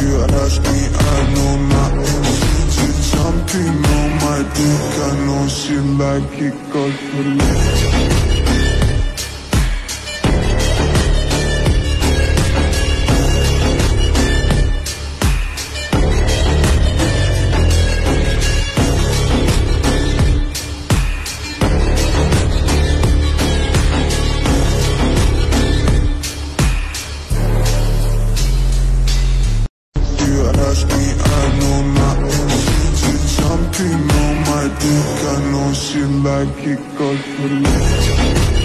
you ask me, I know not. She's jumping on my dick, I know she like it 'cause we're lit. She like it 'cause we're lit.